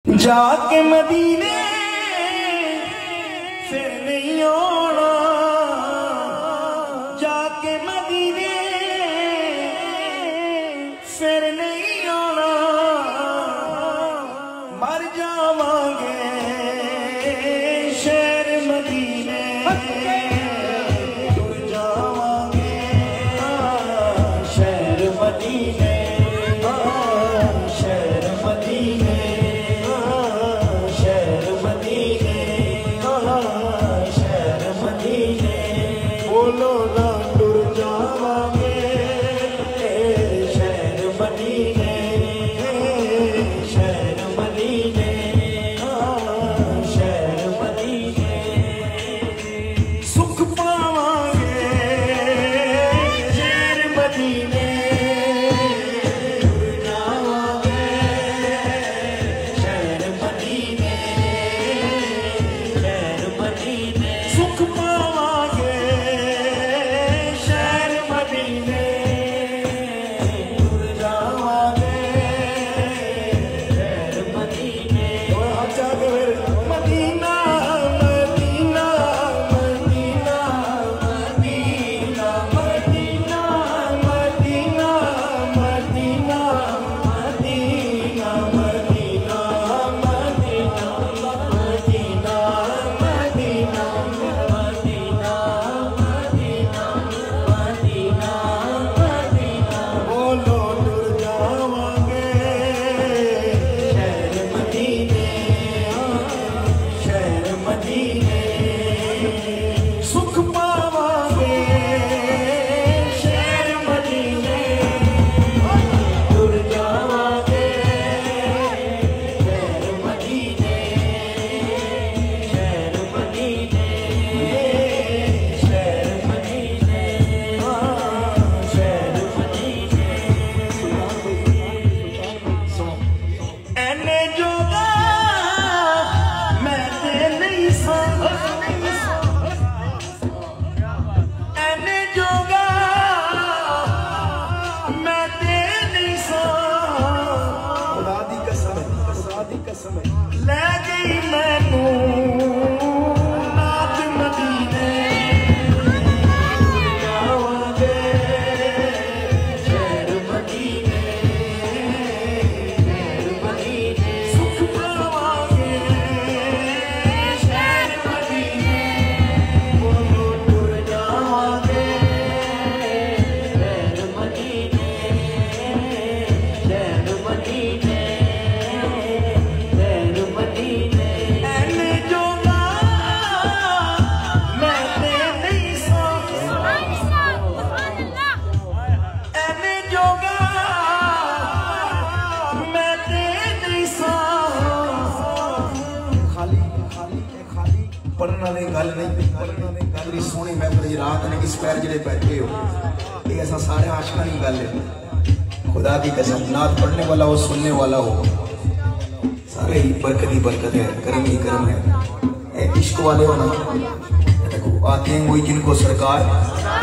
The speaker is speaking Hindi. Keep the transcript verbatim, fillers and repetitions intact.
जाके मदीने फिर नहीं आना, जाके मदीने फिर नहीं आना, मर जावांगे शहर मदीने, टुर जावांगे शहर मदीने, शहर मदीने, शहर मदीने, शहर मदीने, बोलो ना टुर जावांगे शहर मदीने, शहर मदीने, शहर मदीने, सुख पावांगे शहर मदीने, टुर जावांगे शहर मदीने, शहर मदीने, सुख पावांगे शहर मदीने, टुर जावांगे शहर मदीने। और अच्छा के फिर मदीना मदीना मदीना मदीना मदीना मदीना मदीना मदीना मदीना मदीना मदीना मदीना मदीना मदीना मदीना मदीना, बोलो टुर जावांगे शहर मदीने, शहर मदीने, सुख पावांगे शहर मदीने, टुर जावांगे शहर मदीने, शहर मदीने, शहर मदीने, शहर मदीने। एने जोगा मैं ते नहीं सा, एने जोगा मैं ते नहीं सा, खुदा दी कसम है, खुदा दी कसम है, ले गई मैनू नात मदीने, जावांगे शहर मदीने, शहर मदीने, सुख पावांगे शहर मदीने, बोलो टुर जावांगे शहर मदीने, शहर मदीने, शहर मदीने। एने जोगा मैं ते नहीं सा, एने जोगा मैं ते नहीं सा, खाली खाली खाली पढ़ने वाली गल नहीं, पढ़ने वाली गल ही सोहनी महफिल रात ने इस पैर जिहड़े बैठे हो, ये ऐसा सारे आशिकां दी गल है। खुदा की कसम नात पढ़ने वाला हो, सुनने वाला हो, सारे ही बरकत ही बरकत है, करम ही करम है। ए इश्क वाले हो ना, देखो आते हैं वही जिनको सरकार